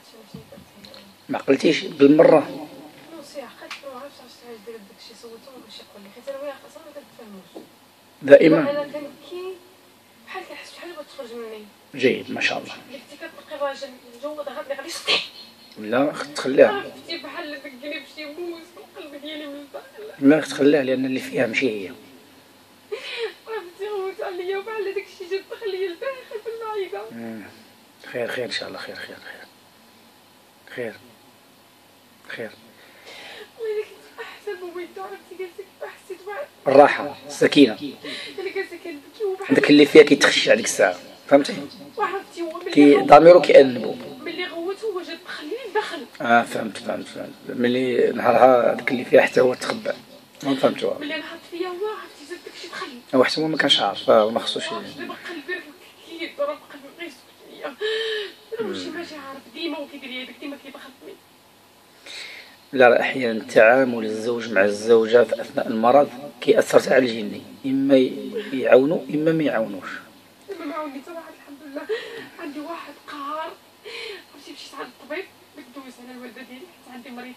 ما عقلتيش بالمره؟ دائما انا كنبكي بحال كنحس بحال بتخرج مني. جيد ما شاء الله. اللي كنتي كتلقي الراجل الجو ضغط لي غادي يسطح. لا تخليها. عرفتي بحال دقني بشي موس القلب ديالي من الداخل. ما تخليها لان اللي فيها ماشي هي. عرفتي غوت عليا وبحال داك الشيء جا دخل ليا لداخل في المعده. خير خير ان شاء الله. خير خير خير خير خير. والله كنت احسن بويدو. عرفتي جالسه حسيت بواحد الراحه السكينه. انا جالسه كنبكي وبحال عندك اللي فيها كيتخشع ديك الساعه فهمتي. وعرفتي هو كي ضميرو كيأنبو ملي غوت هو جا دخل لي لداخل. فهمت ملي نهارها هذاك اللي فيها حتى هو تخبى. فهمتوها. ملي نحط فيا هو عرفتي زاد داكشي دخل. هو حتى هو ما كانش عارف ما خصوش. دابا قلبي كيضرب قلبي غير سكت ليا. انا ماشي عارف ديما وكيدير ليا داك ديما كيضغطني. لا احيانا تعامل الزوج مع الزوجه في اثناء المرض كيأثر على الجني، اما يعاونوا اما ما يعاونوش. ما عاوني صراحه الحمد لله. عندي واحد قهار. عرفتي مشيت عند الطبيب دوز على الوالده ديالي حيت عندي مريض.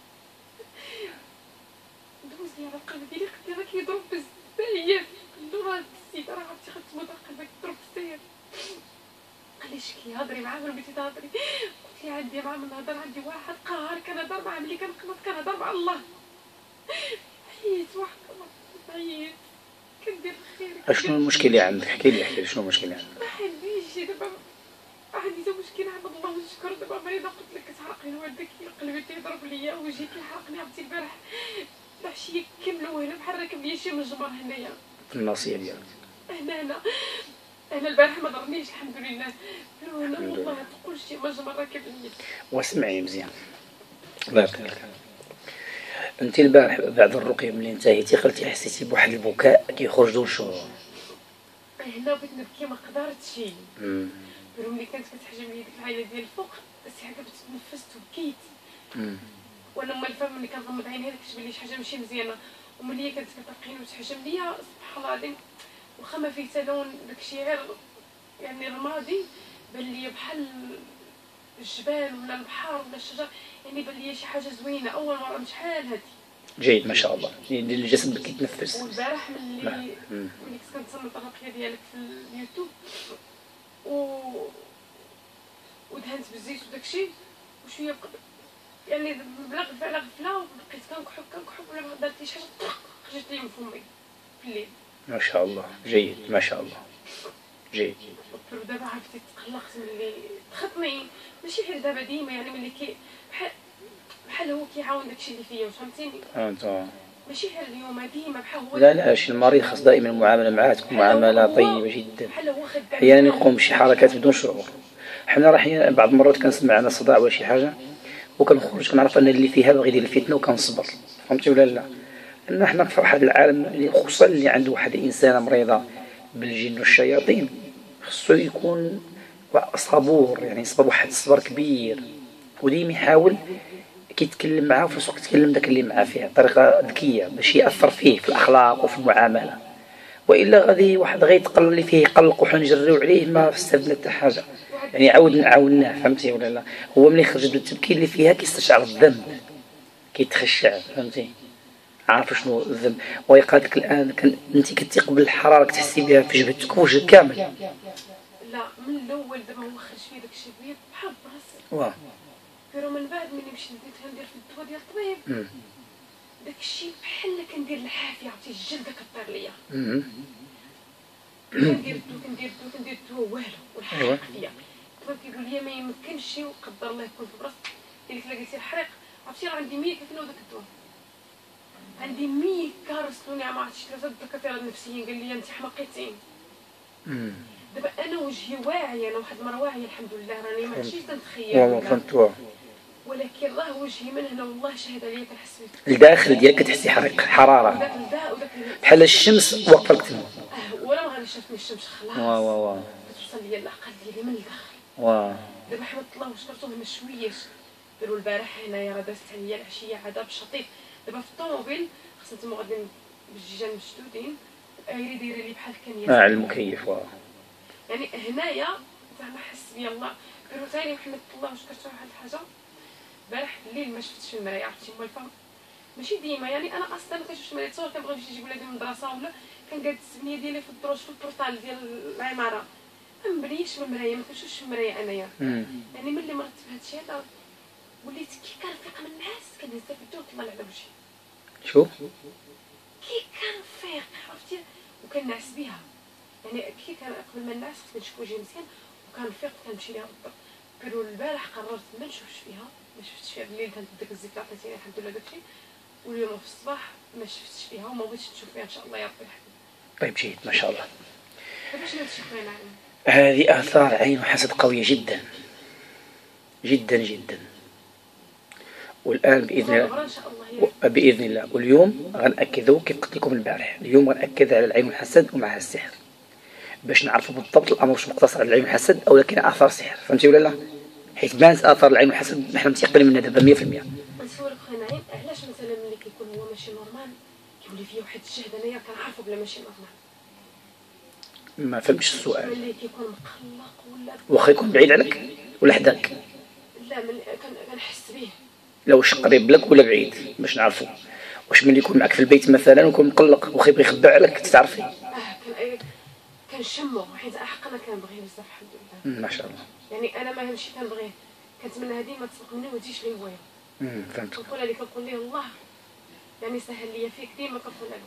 دوز لي على القلب ديالي قلت لها كيضرب بزاف. قال له راه السيده راه عرفتي غتموت قلبك يضرب بزاف. قال لي شكي هضري معاه ولا بغيتي تهضري. قلت لي عندي معاه من نهضر. عندي واحد قهار كنهضر معاه ملي كنقنط كنهضر مع الله. عييت واحد عييت كندير الخير. شنو المشكل اللي عندك؟ احكي لي شنو المشكل اللي عندك؟ ما عنديش دابا. عندي تا مشكل عبد الله ونشكر. دابا مريضه قلت لك كتعرقني والدك قلبي تيضرب ليا وجهي كيحرقني. عرفتي البارح العشيه كامله وانا بحال راكب ليا شي مجمر هنايا في الناصيه ديالك. انا البارح ما ضرنيش الحمد لله. انا والله تقول شي مجمر راكب ليا. واسمعي مزيان الله يبارك لك. انت البارح بعد الرقيه ملي انتهيتي خلتي حسيتي بواحد البكاء كيخرج دون الشعور. هنا بغيت نبكي ما قدرتش. ملي كانت كتحجم لي ديك العينه ديال الفوق بس حتى تنفست وبكيت. وانا ما الفهم ملي كنغمض عيني كتبان لي شي حاجه ماشي مزيانه. وملي كانت كترقيني وتحجم ليا سبحان الله العظيم واخا ما فيه حتى لون داكشي غير يعني رمادي بان لي بحال الجبال ولا البحر ولا الشجر. يعني بان لي شي حاجه زوينه اول مره من شحال هادي. جيد ما شاء الله. الجسد كيتنفس. والبارح ملي كنت كنتصنت الرقيه ديالك في اليوتيوب ودهنت بالزيت وداكشي وشويه يعني بلا غفله وبقيت كنكحب ولا ما درت شي حاجه خرجت لي من فمي في الليل. ما شاء الله جيد ما شاء الله جيد. ودابا عرفتي تقلقت ملي خطني ماشي حيت دابا ديما يعني ملي بحال هو كيعاون داكشي اللي فيا فهمتيني. انت ماشي حال اليوم ديما بحال هو. لا شي المريض خاص دائما المعامله معاه تكون معامله طيبه جدا. احيانا يقوم بشي حركات بدون شعور. حنا راه احيانا بعض المرات كنسمع انا صداع ولا شي حاجه وكنخرج كنعرف ان اللي فيها باغي يدير الفتنه وكنصبر فهمتي ولا لا. لان حنا في هذا العالم خصوصا اللي عنده واحد الانسانه مريضه بالجن والشياطين خصو يكون صبور يعني يصبر واحد الصبر كبير وديما يحاول كيتكلم معاه وفي نفس الوقت يتكلم داك اللي معاه فيها بطريقه ذكيه باش ياثر فيه في الاخلاق وفي المعامله. والا غادي واحد غيتقل اللي فيه يقلق وحنا نجريو عليه ما استفدنا حتى حاجه. يعني عاوناه فهمتي ولا لا. هو ملي خرج التبكي اللي فيها كيستشعر الذنب كيتخشع فهمتي. عارف شنو الذنب ويقادك الان انت كنتي قبل الحراره كتحسي بها في جبهتك وجهك كامل. لا من الاول دابا هو خرج فيه داكشي بيض بحال براسي. pero من بعد ملي مشيت ندير في الدواء ديال الطبيب داكشي بحال كندير الحافيه عرفتي الجلده كطير ليا. كندير الدواء والو والحريق فيا. الطبيب كيقول لي ما يمكنش وقدر الله يكون في براسك اللي لقيتي الحريق. عرفتي راه عندي 100 كيلو داك الدواء. عندي 100 كارسلوني ما عرفتش ثلاثه الدكاتره النفسيين قال لي انت حماقيتين. دابا انا وجهي واعيه انا واحد المره واعيه الحمد لله راني ماشي تنتخيل ولكن راه وجهي من هنا والله شهد عليا كنحس بيه الداخل ديالك كتحسي حراره بحال الشمس واقفه لك تما. ولا ما غادي شافتني الشمس خلاص توصل ليا العقل ديالي من الداخل. دابا حمد الله وشكرته هنا شويه داروا البارح هنايا راه دازت عليا العشيه عذاب شطيط. دابا في الطوموبيل خصنا نتوما غاديين بالجيجان مشدودين ايري دايره لي بحال كان على المكيف يعني هنايا زعما حس بيا الله. قالوا ثاني محمد الله وشكرت واحد الحاجه البارح الليل ما شفتش في المرايه، عرفتي موالفه ماشي ديما، يعني انا اصلا ما كنشوفش المرايه، تصور كنبغي نمشي نجيب ولادي من المدرسه ولا كنقاد السبنيه ديالي في الدروج في البورطال ديال العماره، ما مبنيش بالمرايه، ما كنشوفش في المرايه انايا. يعني ملي مرت في هذا الشيء هذا وليت كي كنفيق من الناس كنهز في الدور كنطلع على وجهي. شوف كي كنفيق عرفتي وكنعس بها، يعني كي كان قبل ما الناس كنت نشوف وجهي مزيان وكنفيق كنمشي ليها بالضبط. قالوا البارح قررت ما نشوفش فيها، ما شفتش فيها بالليل كانت ديك الزيت اللي عطيتيني الحمد لله داكشي، واليوم في الصباح ما شفتش فيها وما بغيتش نشوف فيها ان شاء الله يا ربي الحمد. طيب جيد ما شاء الله. كيفاش نمشي خويا نعيم؟ هذه آثار عين وحسد قوية جدا جدا جدا. والآن بإذن الله واليوم غنأكدوا كيف قلت لكم البارح، اليوم غنأكد على العين والحسد ومعها السحر باش نعرفوا بالضبط الأمر واش مقتصر على العين والحسد أو لكن آثار سحر، فهمتي ولا لا؟ حيت بانت آثار العين والحسد نحن متيقنين منها دابا 100%. نسولك خويا نعيم علاش مثلا ملي كيكون هو ماشي نورمال كيولي فيه واحد الجهد انايا كنعرفو بلا ماشي نورمال؟ ما فهمتش السؤال. ملي كيكون مقلق ولا واخا يكون بعيد عليك ولا حداك؟ لا ملي كنحس به. لا واش قريب لك ولا بعيد باش نعرفوا؟ واش ملي يكون معك في البيت مثلا ويكون مقلق واخا يبغي يخبى عليك تعرفي؟ كنشمو حيت احقنا كنبغيه بزاف الحمد لله. ما شاء الله. يعني انا ما همشي كنبغيه كنتمنى هذه ما تسبق مني وتجيش لي هوايا. فهمت. كنقول ليه كنقول ليه الله يعني سهل ليا فيك ديما كنقول له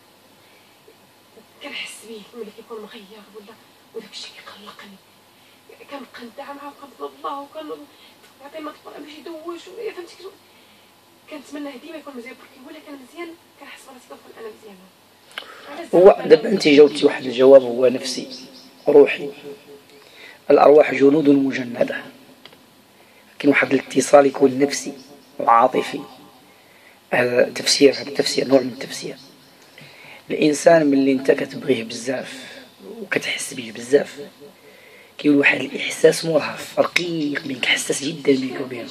كنحس بيه ملي كيكون مغير وداك الشيء كيقلقني كنبقى ندعى معاه وكنطلب الله وكنعطيه ما تبقى باش يدوش فهمتي كنتمنى ديما يكون مزيان بركي ولا كان مزيان كنحس براسي كنكون انا مزيانه. هو دابا انت جاوبتي واحد الجواب هو نفسي روحي. الارواح جنود مجنده، كاين واحد الاتصال يكون نفسي وعاطفي. هذا تفسير نوع من التفسير. الانسان ملي انت كتبغيه بزاف وكتحس به بزاف كيولي واحد الاحساس مرهف رقيق بينك، حساس جدا بينك وبينه.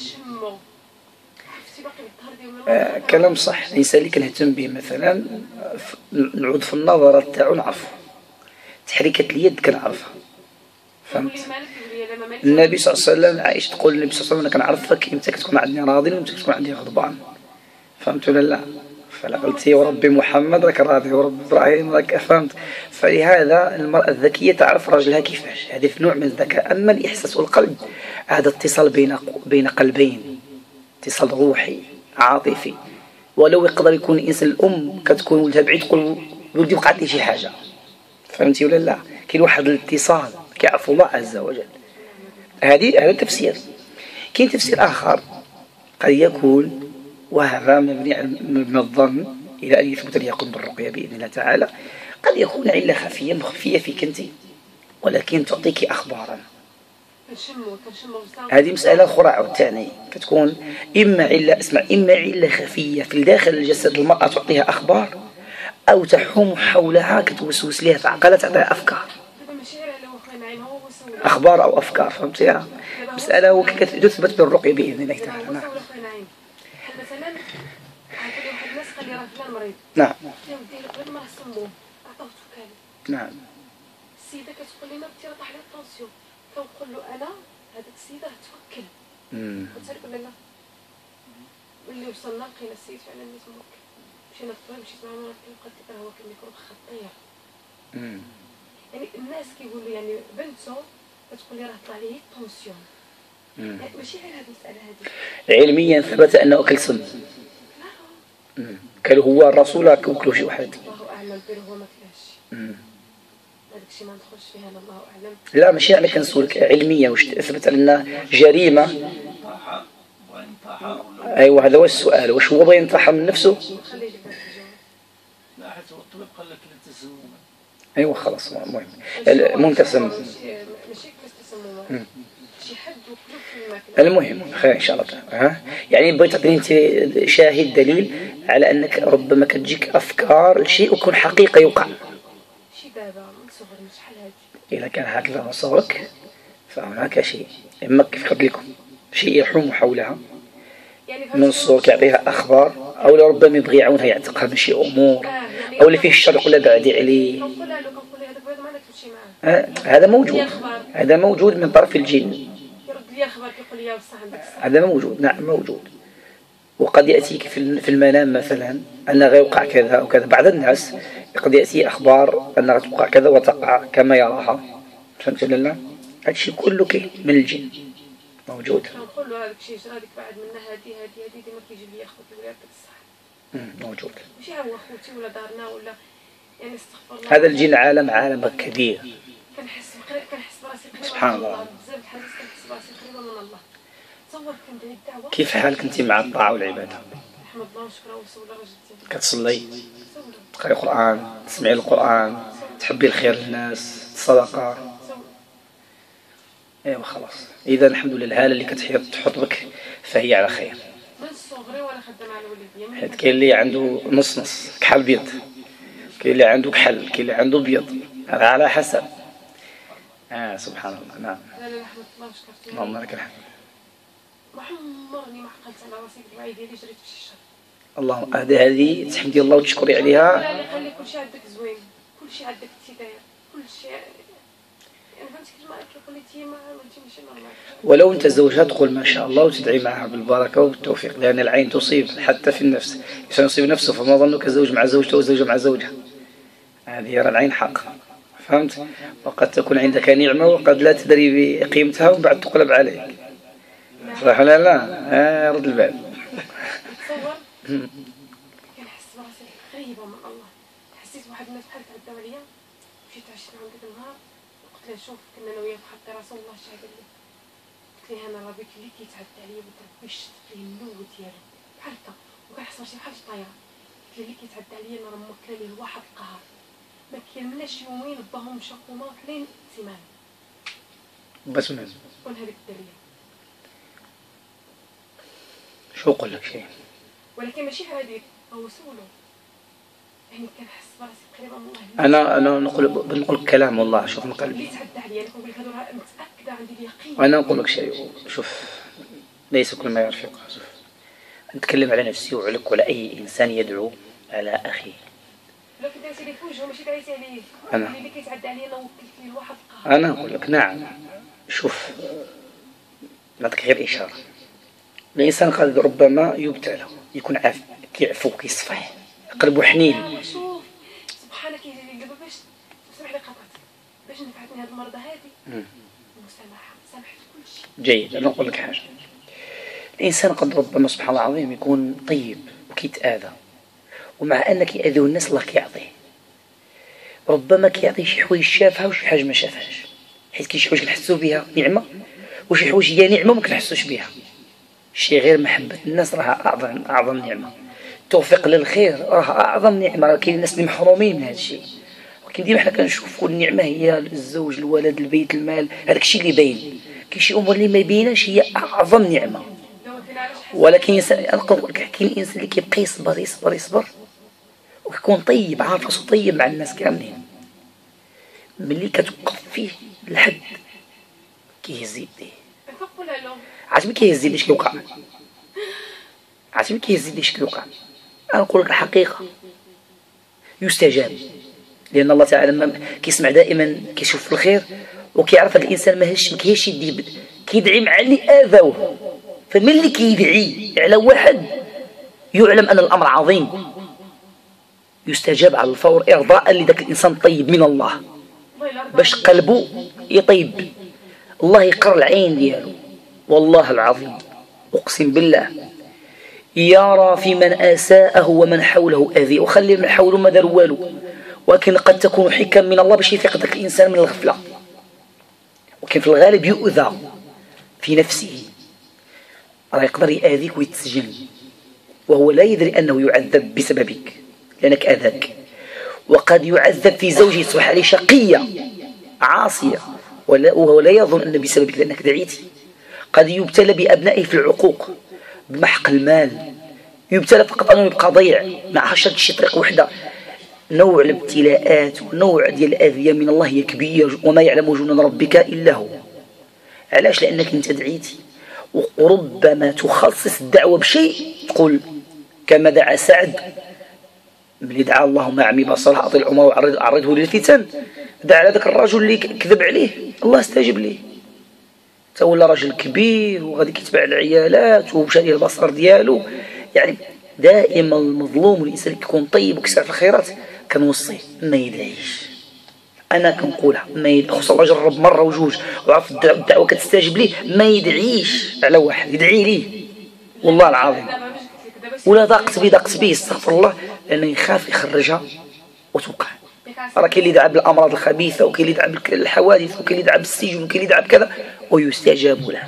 كلام صح. الانسان اللي كنهتم به مثلا نعود في النظرات تاعو نعرفه، تحريكات اليد كنعرفها، فهمت؟ النبي صلى الله عليه وسلم عائشة تقول النبي صلى الله عليه وسلم انا كنعرفك امتى كتكون عندي راضي وامتى كتكون عندي غضبان، فهمت ولا لا؟ فلا قلتي وربي محمد راك راضي ورب ابراهيم راك فهمت. فلهذا المرأة الذكية تعرف راجلها كيفاش، هذه في نوع من الذكاء. اما الاحساس والقلب هذا اتصال بين قلبين، اتصال روحي عاطفي. ولو يقدر يكون الانسان الام كتكون ولدها بعيد تقول ولدي وقعت لي شي حاجه، فهمتي ولا لا؟ كاين واحد الاتصال كيعرف الله عز وجل. هذا تفسير. كاين تفسير اخر قد يكون وهذا مبني من الظن الى ان يثبت اليقين بالرقيه باذن الله تعالى. قد يكون عله خفيه مخفيه فيك انت ولكن تعطيك اخبارا. هذه مسألة أخرى عاوتاني كتكون إما علة خفية في داخل الجسد المرأة تعطيها أخبار، أو تحوم حولها كتوسوس لها في عقلها تعطيها أفكار، أخبار أو أفكار، فهمتيها؟ مسألة وكتثبت بالرقية بإذن الله تعالى. نعم. نعم. نعم. السيدة كتقول لنا بنتي راه طاح لها الطونسيون، كنقول له انا هذيك السيده توكل. قلت لك ولا لا؟ ملي وصلنا لقينا السيد فعلا اللي توكل، مشينا للطبيب مشيت معاه لقيت لي هو كان ميكروب خطير. يعني الناس كيقولوا يعني بنته كتقول لي راه طلع لي الطونسيون. ماشي غير هذه المساله هذه علميا ثبت انه اكل سم. كان هو الرسول كوكلو شي واحد الله اعلم بير هو ما كلاش. هذاك الشيء ما ندخلش فيها انا الله اعلم. لا ماشي انا كنسولك علميا واش اثبت ان جريمه. ايوا هذا هو السؤال، واش هو بغى ينطحن من نفسه؟ لا حتى الطبيب قال لك لا تسمم. ايوا خلاص المهم تسمم ماشي تسمم شي حد وكلو في الماكله. المهم خير ان شاء الله تعالى. يعني بغيت تعطيني انت شاهد دليل على انك ربما كتجيك افكار لشيء ويكون حقيقه يوقع. شي دابا من صغري شحال هادي. اذا كان هكذا من صغرك فهناك شيء، اما كيف قلت لكم شيء يحوم حولها من صغرك يعطيها اخبار، او لربما يبغي يعاونها يعتقها من شي امور، او اللي فيه الشر يقول لها بعدي عليه. كنقول له هذاك البيض ما ناكلش هذا موجود، هذا موجود من طرف الجن، يرد لي خبرك يقول لي بصح عندك الصح. هذا موجود، نعم موجود. وقد يأتيك في المنام مثلا أن غيوقع كذا أو كذا. بعض الناس قد يأتي أخبار أن غتوقع كذا وتقع كما يراها، فهمت ولا؟ هذا الشيء كله من الجن موجود. نقول له هذاك الشيء هذيك بعد منها هذه ديما كيجيب لي اخوتي ولا هذاك الصح موجود. ماشي هو اخوتي ولا دارنا ولا يعني استغفر الله. هذا الجن عالم كبير. كنحس براسي قريبه سبحان الله. بزاف الحاجات كنحس براسي قريبه من الله. تصور كندعي الدعوه. كيف حالك انت مع الطاعه والعباده؟ الحمد لله ونشكره وسول رجلتي. كتصلي، تقرأي القرآن، تسمعي القرآن، تحبي الخير للناس، الصدقه. ايوا خلاص، اذا الحمد لله الهاله اللي كتحط بك فهي على خير. من صغري وانا خدامه على وليدي. حيت كاين اللي عنده نص كحل بيض، كاين اللي عنده كحل، كاين اللي عنده بيض، هذا على حسب. سبحان الله. نعم. لا رحمة الله وشكرتي. اللهم لك الحمد. ما عمرني ما عقلت على راسي الوعي ديالي جريت في الشر. اللهم هذه تحمدي الله وتشكري عليها. لا اللي خلي كلشي عندك زوين، كلشي عندك تداير، كلشي يعني فهمتي كيما كيقول لي انت ما عملتيش نورمال. ولو انت زوجها تقول ما شاء الله وتدعي معها بالبركه وبالتوفيق، لان العين تصيب حتى في النفس، الانسان يصيب نفسه، فما ظنك زوج مع زوجته وزوجه مع زوجها. هذه يرى العين حق، فهمت؟ وقد تكون عندك نعمه وقد لا تدري بقيمتها وبعد تقلب عليك. صح ولا لا؟ رد البال. تصور كنحس براسي قريبه من الله. حسيت واحد الناس بحال تعداو عليا، مشيت عشت معهم ديك النهار وقلت له شوف كنا انا وياه في خط راسه والله شحال قال لي. قلت ليه انا ربي اللي كيتعدى عليا وتربي شفت ليه النور ديالو بحال هكا وكنحس راسي بحال طايره. قلت ليه اللي كيتعدى عليا انا راه موكله ليه واحد القهر ما كيمناش يومين باهم شاكوما حلين سيمانه بس من شكون هذيك الدريه. شو نقول لك شيء، ولكن ماشي هذيك هو سولو يعني كنحس براسي قريبه من الله. انا نقول كلام والله. شوف من قلبي اللي تعدى عليا انا كنقول لك هذو راه متاكده عندي اليقين. وانا نقول لك شيء، شوف ليس كل ما يرفق. شوف نتكلم على نفسي وعليك وعلى اي انسان يدعو على اخيه. لكن درتي لي في وجهه ماشي درتي عليه. انا اللي كيتعدى عليا انا وكلت ليه لواحد القهر. انا نقول لك نعم. شوف نعطيك غير اشاره. الانسان قد ربما يبتلى، يكون كيعفو كيصفح قلبه حنين. شوف سبحانك دابا باش سمح لي قطعتك باش نفعتني هذه المرضى هذه المسامحه سامحت كل شيء. جيد. انا نقول لك حاجه، الانسان قد ربما سبحان الله العظيم يكون طيب وكيتاذى، ومع ان كيأذيو الناس الله كيعطيه. ربما كيعطي شي حوايج شافها وشي حاجه ما شافهاش، حيت كاين شي حوايج كنحسوا بها نعمه وشي حوايج هي نعمه ما كنحسوش بها. شي غير محبه الناس راه اعظم نعمه. التوفيق للخير راه اعظم نعمه. راه كاين الناس اللي محرومين من هذا الشيء، ولكن ديما حنا كنشوفوا النعمه هي الزوج، الولد، البيت، المال، هذاك الشيء اللي باين. كاين شي امور اللي ما يبيناش هي اعظم نعمه. ولكن كاين الانسان اللي كيبقى يصبر وكيكون طيب، عارف راسو طيب مع الناس كاملين. ملي كتوقف فيه الحد كيهز يديه. عرفتي ملي كيهز يديه اش كيوقع؟ عرفتي ملي كيهز يديه اش كيوقع؟ انا نقول لك الحقيقه، يستجاب، لان الله تعالى كيسمع دائما، كيشوف في الخير وكيعرف هذا الانسان ما كيهش يديه، كيدعي مع اللي اذوه. فملي كيدعي على واحد يعلم ان الامر عظيم يستجاب على الفور، ارضاء لذاك الانسان الطيب من الله، باش قلبه يطيب. الله يقر العين ديالو. والله العظيم اقسم بالله يرى في من اساءه ومن حوله اذيه، وخلي من حوله ما دار والو، ولكن قد تكون حكم من الله باش يفيق ذاك الانسان من الغفله. وكان في الغالب يؤذى في نفسه، راه يقدر يأذيك ويتسجن وهو لا يدري انه يعذب بسببك لانك اذاك. وقد يعذب في زوجه تصبح عليه شقيه عاصيه وهو لا يظن ان بسببك لانك دعيتي. قد يبتلى بابنائه في العقوق، بمحق المال، يبتلى فقط انه يبقى ضيع، ما عرفش شي طريق وحده. نوع الابتلاءات ونوع ديال الاذيه من الله هي كبير، وما يعلم جنود ربك الا هو. علاش؟ لانك انت دعيتي. وربما تخصص الدعوه بشيء تقول كما دعا سعد ملي دعا اللهم أعمي بصره أطل عمره وعرضه للفتن، دعا على ذاك الرجل اللي كذب عليه، الله استجب ليه، تولى رجل كبير وغادي كيتبع العيالات ومشى ليه البصر ديالو. يعني دائما المظلوم والإنسان اللي كيكون طيب وكيسعى في الخيرات كنوصيه ما يدعيش. أنا كنقولها خصوصا الله جرب مرة وجوج وعرف الدعوة كتستجب ليه، ما يدعيش على واحد، يدعي ليه والله العظيم. ولا ضاقت به استغفر الله، لأنه يخاف يخرجها وتوقع. راه كاين اللي دعا بالأمراض الخبيثة، وكاين اللي دعا بالحوادث، وكاين اللي دعا بالسجن، وكاين اللي دعا بكذا ويستجاب له.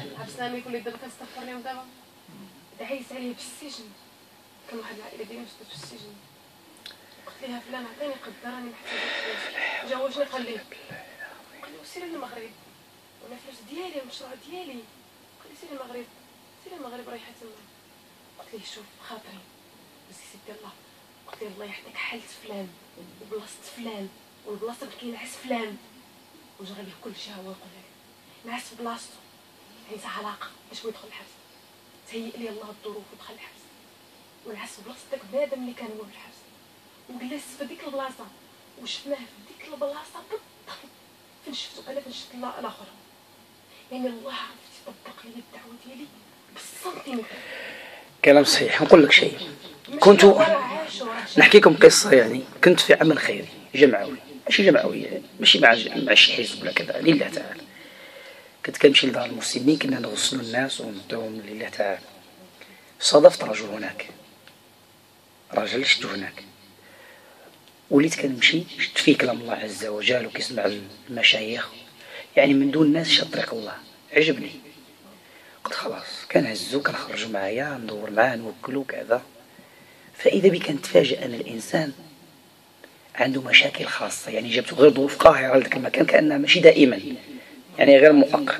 دعيت عليه بالسجن، كان واحد العائلة ديالي مشات في السجن، قلت لها فلان عطيني قدر راني محتاجة فلوس، جاوبني قال لي سيري للمغرب وانا فلوس ديالي المشروع ديالي، قال لي سيري المغرب رايحة تما. قلت ليه شوف خاطري بس سيدي الله، قلت ليه الله يحفظك حلت فلان وبلاصة فلان والبلاصة اللي كينعس فلان وجرى ليه كل شيء هو يقول لك نعس في بلاصتو، عندها علاقة باش هو يدخل الحبس، تهيئ لي الله الظروف ودخل الحبس ونعس في بلاصة داك بنادم اللي كان هو في الحبس وجلس في ديك البلاصة وشفناه في ديك البلاصة بالضبط فين شفتو انا، فين شفت الاخر. يعني الله عرفت يطبق لي الدعوة ديالي بالسنتيمتر. كلام صحيح. نقول لك شيء، كنت نحكي لكم قصة. يعني كنت في عمل خيري جمعوي، ماشي جمعوي ماشي مع شي حزب ولا كذا، لله تعالى. كنت كنمشي لدار المسلمين، كنا نغسلوا الناس ونعطيهم لله تعالى. صادفت رجل هناك، رجل شفتو هناك، وليت كنمشي شفت فيه كلام الله عز وجل وكيسمع المشايخ، يعني من دون الناس شاد طريق الله، عجبني. قلت خلاص كنهزو كنخرجوا معايا ندور معاه نوكلو كذا. فإذا بي كنتفاجأ أن الإنسان عنده مشاكل خاصة، يعني جابته غير ظروف قاهرة لذاك المكان كأنها ماشي دائما، يعني غير مؤقت.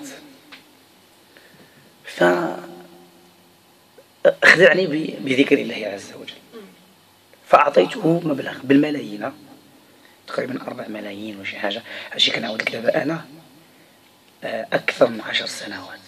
فخدعني بذكر الله عز وجل، فأعطيته مبلغ بالملايين، تقريبا 4 ملايين وشي حاجة. هادشي كنعاود لك دابا أنا أكثر من 10 سنوات.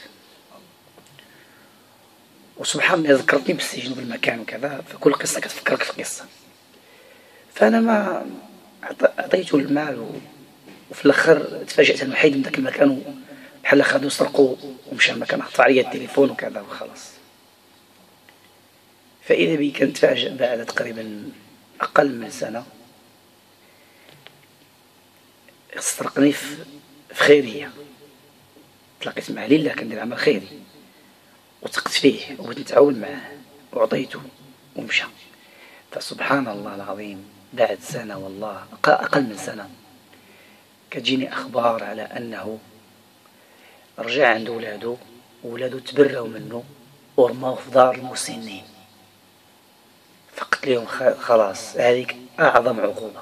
وسبحان الله ذكرتني بالسجن وبالمكان وكذا، فكل قصة كتفكرك في قصة. فأنا ما أعطيته المال وفي الآخر تفاجأت أنه حيد من ذاك المكان بحال خدو سرقوا ومشى المكان، حط عليا التليفون وكذا وخلاص. فإذا بي كنتفاجأ بعد تقريبا أقل من سنة استرقني في خيرية، تلاقيت معه لله كندير عمل خيري وثقت فيه وبغيت نتعاون معه وعطيته ومشى. فسبحان الله العظيم بعد سنة والله أقل من سنة كتجيني أخبار على أنه رجع عند ولاده تبروا منه ورموه في دار المسنين. فقلت لهم خلاص هذيك أعظم عقوبة،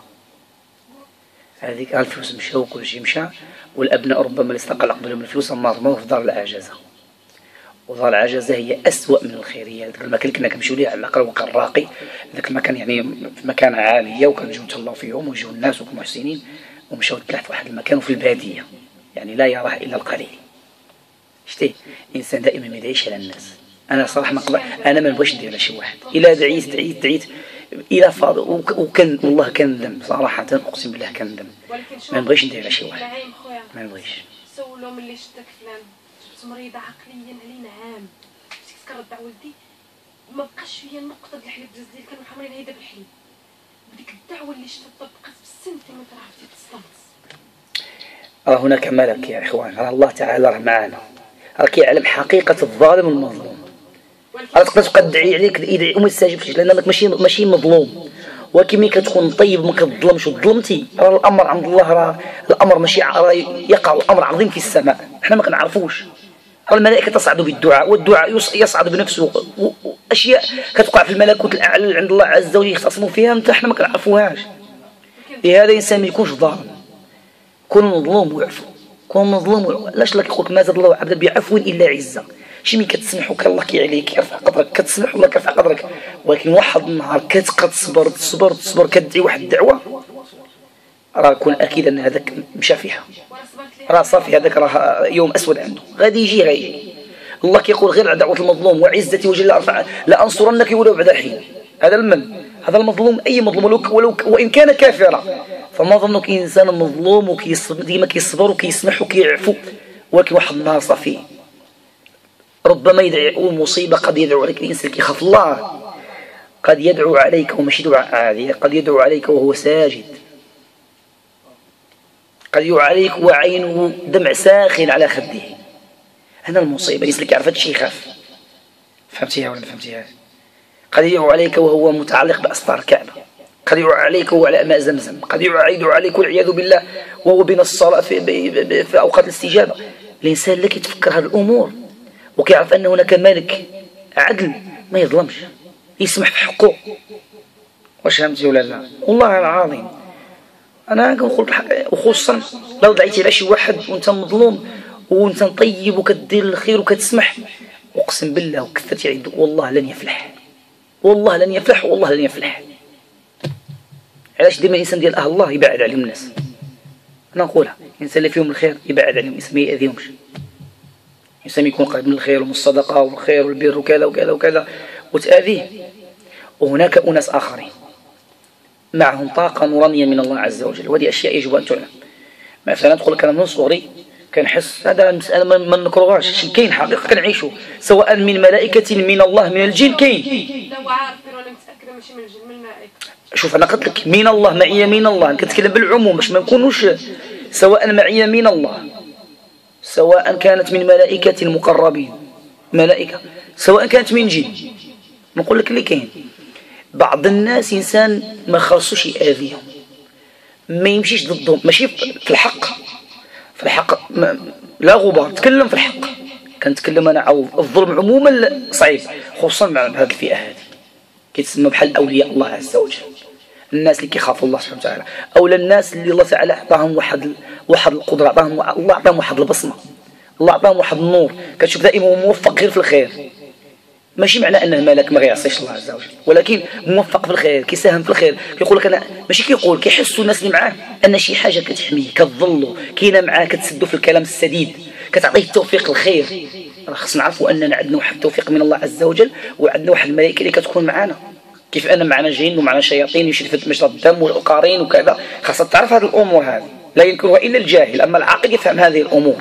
هذيك الفلوس مشاو وكل شيء مشى، والأبناء ربما اللي استقل عقبالهم الفلوس أما رموه في دار العجزة. ودار العجزة هي أسوأ من الخيرية. ذاك المكان اللي كنا كنمشيو ليه على الأقل وكان راقي، ذاك المكان يعني في مكانة عالية وكنجيو نتهلاو فيهم ويجيو الناس وكانوا محسنين، ومشاو تحت في واحد المكان وفي البادية يعني لا يراه إلا القليل. شتي الإنسان دائما ما يدعيش على الناس. أنا صراحة أنا ما نبغيش ندير على شي واحد، إلا دعيت إلى فاض وكان والله كنذم صراحة، أقسم بالله كنذم، ما نبغيش ندير على شي واحد، ما نبغيش. سولو ملي شتك فلان جبت مريضة عقليا علينا عام، مشيت كنرد على ولدي ما بقاش فيا نقطة د الحليب بزاف ديال كانوا حاملين هيدا بالحليب، بديك الدعوة اللي شتت طبقت بالسنتيمتر عرفتي تصطمت. راه هناك ملك يا إخوان، راه الله تعالى راه معنا، راه كيعلم حقيقة الظالم والمظلوم. راه تقدر تدعي عليك يدعي وما يستجيبش لأنك ماشي مظلوم، ولكن ملي كتكون طيب وما كتظلمش وظلمتي راه الأمر عند الله، راه الأمر ماشي يقع الأمر عظيم في السماء، احنا ما كنعرفوش. الملائكة تصعد بالدعاء والدعاء يصعد بنفسه، وأشياء كتوقع في الملكوت الأعلى عند الله عز وجل يختصموا فيها انت احنا ما كنعرفوهاش. لهذا الإنسان ما يكونش ظالم، كون مظلوم ويعفو، كون مظلوم. لاش لك يقولك ما زاد الله عبدا بعفو إلا عزة. شي ملي كتسمح الله كي عليك يرفع قدرك، كتسمح الله كيرفع قدرك. ولكن واحد النهار كتبقى تصبر كتدعي واحد الدعوة راه كون أكيد أن هذاك مشى فيها، راه صافي هذاك راه يوم أسود عنده، غادي يجي الله كيقول غير على دعوة المظلوم وعزتي وجل أرفع لأنصرنك ولو بعد حين. هذا هذا المظلوم، أي مظلوم وإن كان كافرا، فما ظنك إنسان مظلوم ديما كيصبر وكيسمح وكيعفو، ولكن واحد النهار صافي ربما يدعو مصيبة، قد يدعو عليك الإنسان كيخاف الله، قد يدعو عليك وماشي دعاء عادي، قد يدعو عليك وهو ساجد، قد يدعو عليك وعينه دمع ساخن على خده. هذا المصيبة، الإنسان اللي كيعرف هذا الشيء يخاف. فهمتيها ولا ما فهمتيهاش؟ قد يدعو عليك وهو متعلق بأسطار الكعبة، قد يدعو عليك وهو على ماء زمزم، قد يدعو عليك والعياذ بالله وهو بين الصلاة في أوقات الاستجابة. الإنسان اللي كيتفكر هذه الأمور وكيعرف أن هناك مالك عدل ما يظلمش، يسمح في حقه. واش فهمتي ولا لا؟ والله العظيم أنا كنقول وخصوصا لو دعيتي على شي واحد وأنت مظلوم وأنت طيب وكدير الخير وكتسمح، أقسم بالله وكثرتي عنده والله لن يفلح، والله لن يفلح، والله لن يفلح. علاش ديما الإنسان ديال الله يبعد عليهم الناس. أنا نقولها، الإنسان اللي فيهم الخير يبعد عليهم، الإنسان ما يأذيهمش، الإنسان يكون قريب من الخير ومن الصدقة والخير والبر وكذا وكذا وكذا وتأذيه. وهناك أناس آخرين معهم طاقة نورانية من الله عز وجل، وهذه أشياء يجب أن تعلم. مثلا تقول لك أنا من صغري كنحس هذا المسألة ما نكرهاش، كاين حقيقة كنعيشوا، سواء من ملائكة من الله من الجن كاين. لو عارف انا متاكده ماشي من الجن، من الملائكه. شوف أنا قلت لك من الله، معية من الله، كنتكلم بالعموم باش ما نكونوش، سواء معية من الله، سواء كانت من ملائكة المقربين ملائكة، سواء كانت من جن. نقول لك اللي كاين بعض الناس إنسان ما خاصوش يأذيهم، ما يمشيش ضدهم، ماشي في الحق، في الحق لا غبار، تكلم في الحق. كنتكلم أنا عن الظلم عموما صعيب، خصوصا مع هذه الفئة هذه كيتسمى بحال أولياء الله عز وجل، الناس اللي كيخافوا الله سبحانه وتعالى، أو الناس اللي الله تعالى أعطاهم واحد القدرة، الله أعطاهم واحد البصمة، الله أعطاهم واحد النور. كتشوف دائما هو موفق غير في الخير، ماشي معنى أنه مالك ما غيعصيش الله عز وجل، ولكن موفق في الخير، كيساهم في الخير. كيقول لك أنا ماشي كيقول، كيحسوا الناس اللي معاه أن شي حاجة كتحميه، كتظلوا، كاينة معاه، كتسدو في الكلام السديد، كتعطيه التوفيق الخير. راه خصنا نعرفوا أننا عندنا واحد التوفيق من الله عز وجل، وعندنا واحد الملائكة اللي كتكون معنا، كيف أن معنا جن ومعنا شياطين يشري في مجرى الدم والقارين وكذا. خاصة تعرف هذه الأمور، هذه لا ينكرها إلا الجاهل، أما العاقل يفهم هذه الأمور.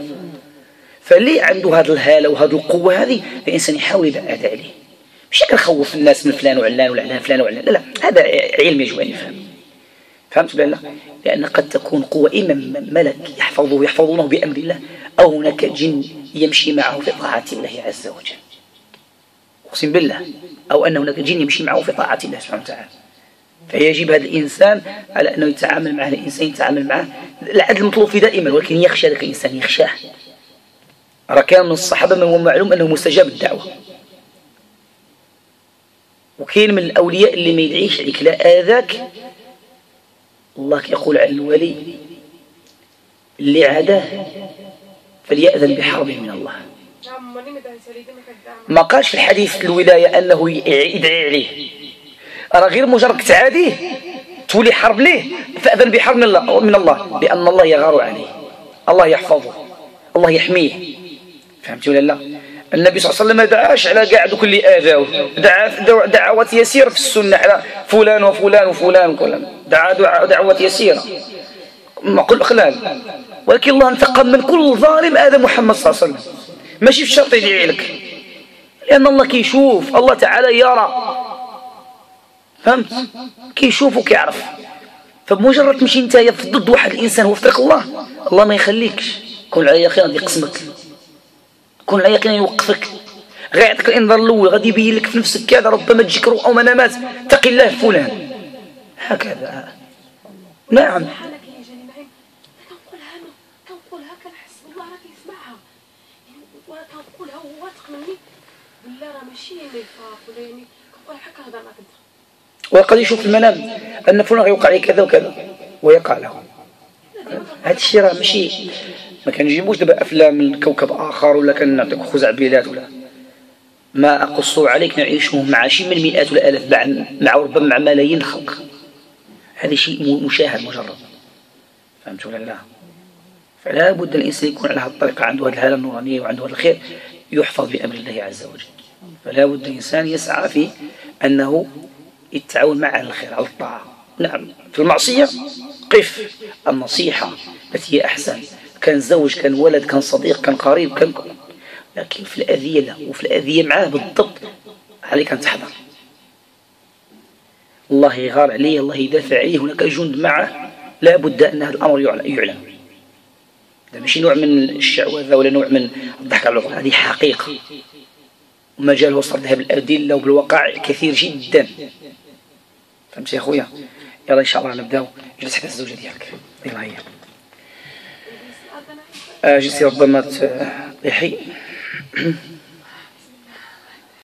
فاللي عنده هذه الهالة وهذه القوة هذه، الإنسان يحاول يبعد عليه، مش كنخوف الناس من فلان وعلان ولا علان فلان وعلان، لا، هذا علم يجب أن يفهم. فهمت ولا لا؟ لأن قد تكون قوة إما ملك يحفظونه بأمر الله، أو هناك جن يمشي معه في طاعة الله عز وجل، أقسم بالله، أو أن هناك جن يمشي معه في طاعة الله سبحانه وتعالى. فيجب هذا الإنسان على أنه يتعامل مع الإنسان، يتعامل معه العدل مطلوب فيه دائما، ولكن يخشى ذلك الإنسان، يخشاه. راه كان من الصحابة من هو معلوم أنه مستجاب الدعوة، وكاين من الأولياء اللي ما يدعيش عليك لا آذاك، الله يقول عن الولي اللي عاداه فليأذن بحرب من الله. ما قالش في الحديث الولاية أنه يدعي عليه، راه غير مجرد تعاديه تولي حرب ليه، فأذن بحرب من الله، لأن الله يغار عليه، الله يحفظه، الله يحميه. فهمتي ولا لا؟ النبي صلى الله عليه وسلم ما دعاش على قاعد كل آذاه، دعا دعوات يسيرة في السنة على فلان وفلان وفلان وكلام، دعا دعوات يسيرة ما قل خلال، ولكن الله انتقم من كل ظالم آذى محمد صلى الله عليه وسلم، ماشي في الشرط يدعي لك، لأن الله كيشوف، الله تعالى يرى، فهمت؟ كيشوف وكيعرف. فبمجرد تمشي انت ضد واحد الإنسان هو في طريق الله، الله ما يخليكش، كون على يقين غادي يقسمك، كون على يقين يوقفك، غيعطيك الانذار الاول، غادي يبين لك في نفسك كذا، ربما تجيك روح او منامات، اتق الله فلان، هكذا. نعم. كنقولها كنحس بالله راه كيسمعها، وكنقولها وواثق مني بالله راه ماشي نفاق ولا يعني، كنقول هكا هضر معاك انت. وقد يشوف في المنام ان فلان غيوقع عليه كذا وكذا ويقع له. هذا الشيء راه ماشي، ما كنجيبوش دابا افلام من كوكب اخر ولا كنعطيك خزعبلات، ولا ما اقص عليك نعيشهم مع شي من مئات ولا الاف، مع ربما مع ملايين الخلق. هذا شيء مشاهد مجرد. فهمت ولا لا؟ فلا بد الانسان يكون على هذه الطريقه، عنده هذه الهاله النورانيه وعنده هذا الخير، يحفظ بامر الله عز وجل. فلا بد الانسان يسعى في انه التعاون معه على الخير على الطاعة. نعم في المعصية قف، النصيحة التي هي أحسن، كان زوج كان ولد كان صديق كان قريب كان، لكن في الأذية لا، وفي الأذية معاه بالضبط عليك أن تحذر. الله يغار عليه، الله يدافع عليه، هناك جند معه لا بد أن هذا الأمر يعلم. هذا ماشي نوع من الشعوذة ولا نوع من الضحك على العقل، هذه حقيقة ومجال وصلها بالأدلة وبالواقع كثير جدا. فهمت يا أخويا؟ يلا إن شاء الله نبداو. جلس حتى الزوجة ديالك، يلا هي جلسي ربما تطيحي.